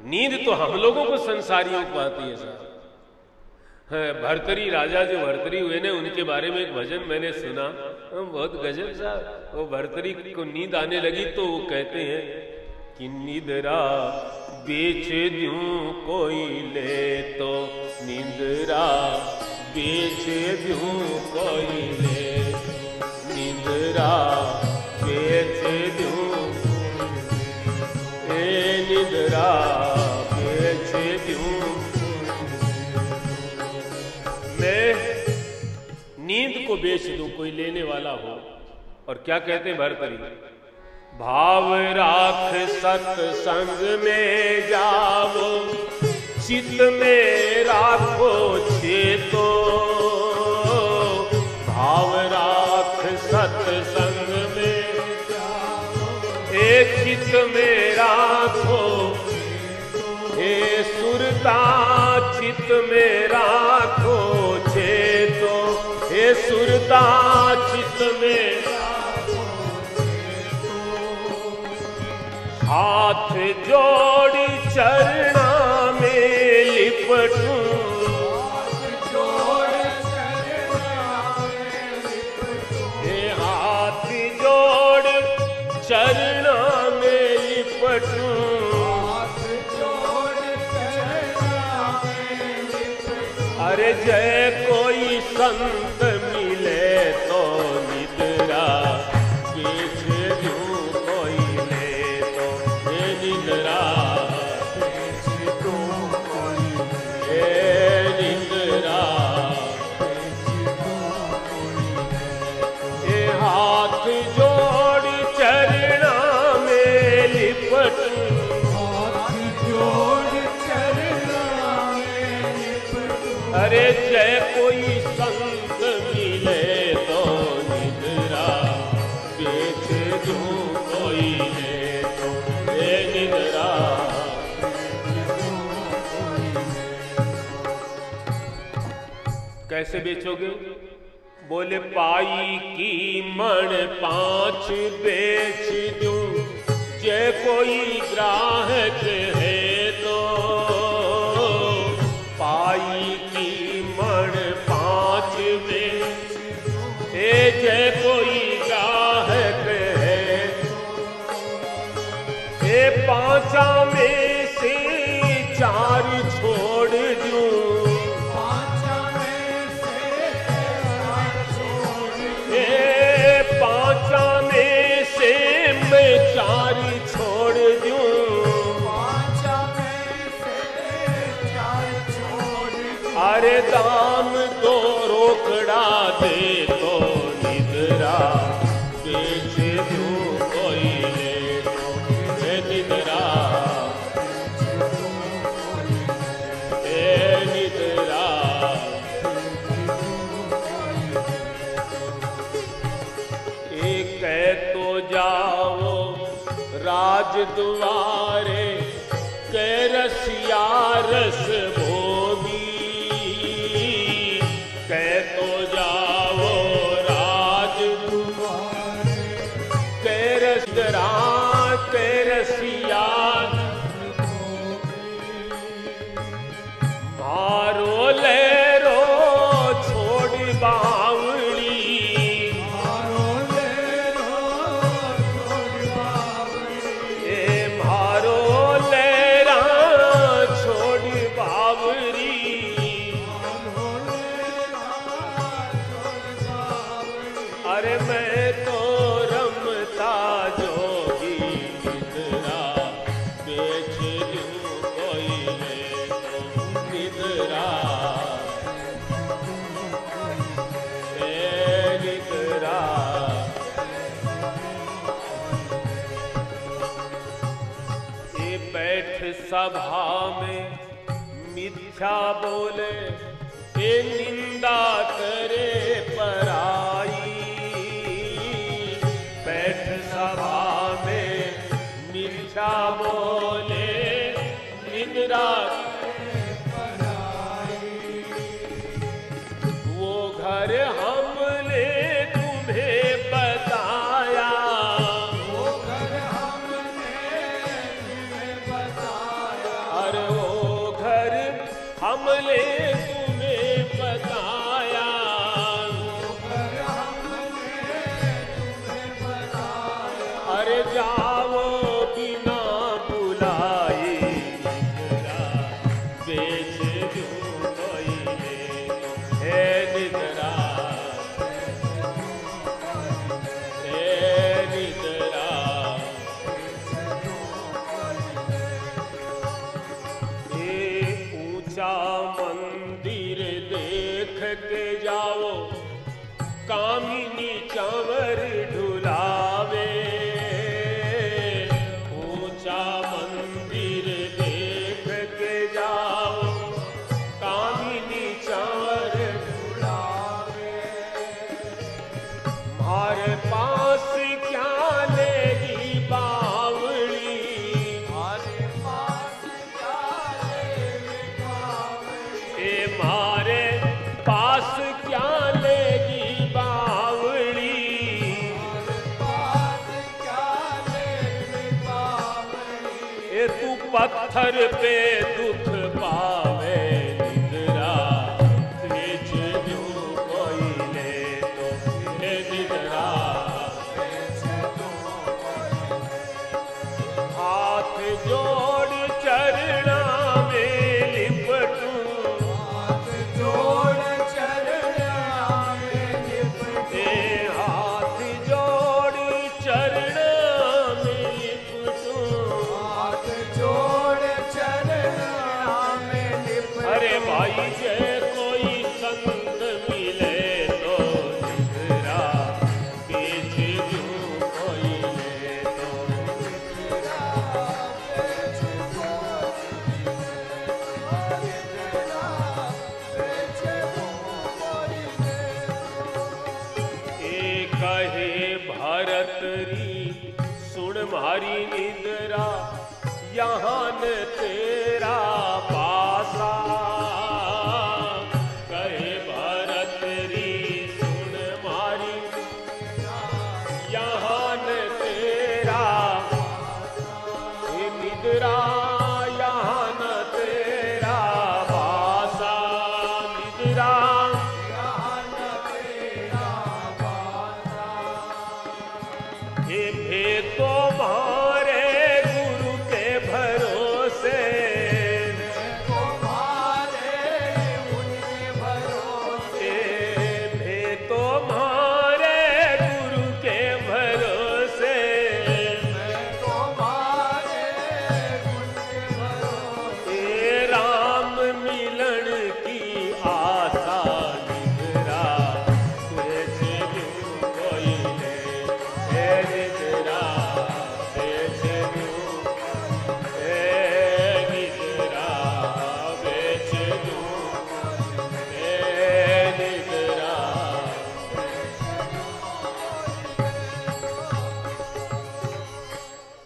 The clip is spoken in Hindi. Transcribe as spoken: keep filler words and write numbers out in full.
नींद तो हम लोगों को संसारियों को आती है साहब। भर्तरी राजा जो भर्तरी हुए ने, उनके बारे में एक भजन मैंने सुना, बहुत गजब साहब। वो भर्तरी को नींद आने लगी तो वो कहते हैं कि निद्रा बेच दूं कोई ले तो, निद्रा बेच दूं कोई ले, निद्रा बेच दूं, ए निद्रा बेच दूं। मैं नींद को बेच दूं कोई लेने वाला हो। और क्या कहते हैं भर्तरी, भाव राख सत्संग में जाओ, चित्त में राखो चेतो, भाव राख सत्संग में जाओ, एक चित्त में राखो, हे सुरता चित्त में राखो चेतो, हे सुरता चित्त में राखो चेतो, हाथ जोड़ी चरणा में लिपटूं, हाथ जोड़ चरणा में लिपटूं, हे हाथ जोड़ चरणा में लिपटूं, अरे जय कोई संत मिले तो निद्रा बेच दूं कोई ले तो, ये निद्रा बेच दूं कोई ले, ये निद्रा बेच दूं कोई ले, ये हाथ जोड़ चरणा में लिपटूं, हाथ जोड़ चरणा में लिपटूं, अरे जय कोई संत मिले तो निद्रा बेच दूं कोई ले तो, ये निद्रा बेच दूं कोई ले। कैसे बेचोगे? बोले पाई की मण पांच बेच दूं, जय कोई ग्राहक है तो, पाई की मण पांच बेच दूं, जय कोई ग्राहक है, ए पांचा में से चार छोड़ दूं, पांचा में से चार छोड़ दूं, ए पांचा में से मैं चार छोड़ दूं, पांचा में से चार छोड़ दूं, अरे दाम दो रोकड़ा दे तो निद्रा बेच दूं कोई ले तो, ये निद्रा बेच दूं कोई ले, ये निद्रा बेच दूं कोई ले। एक है तो जाओ राज द्वारे, कै रसिया रस भोगी, कै तो जाओ राज द्वारे, कै रसरा कै रसिया मारो लहरो छोड़ बावड़ी, मारो लहरो छोड़ बावड़ी, ए मारो लहरा छोड़ बावड़ी, मारो लहरा छोड़ बावड़ी, अरे मैं तो रमता जोगी निद्रा बेच दूं कोई ले तो, निद्रा ए निद्रा। ये बैठ सभा में मिथ्या बोले, ये निंदा करे पराई, बैठ सभा में मिथ्या बोले, निंदा करे पराई, वो घर हमने तुम्हें बताया, वो घर हमने तुम्हें बताया, हमने तुम्हें बताया, अरे जाओ बिना बुलाए निद्रा बेच दूं कोई ले तो, हे निद्रा हे निद्रा। ये ऊंचा मंदिर देख के जाओ, कामिनी चंवर ढुलावे। ऊंचा मंदिर देख के जाओ, कामिनी चंवर ढुलावे। हमारे पास क्या लेगी बावड़ी, हमारे पास क्या लेगी बावड़ी, ए मारे पास क्या लेगी बावड़ी, पास क्या लेगी बावड़ी। ए तू पत्थर पे दुख पावे निद्रा बेच दूं कोई ले तो, हे निद्रा बेच दूं कोई ले। हाथ जोड़ चरणा में लिपटूं, हाथ जोड़ चरणा में लिपटूं, हाथ जोड़ चरणा में लिपटूं, हाथ जोड़ चरणा में लिपटूं। अरे भाई जय कोई संत मिले तो निद्रा बेच दूं कोई ले तो, निद्रा बेच दूं कोई ले, निद्रा बेच दूं कोई ले। ए कहे भरतरी सुन मारी निद्रा, यहाँ न तेरा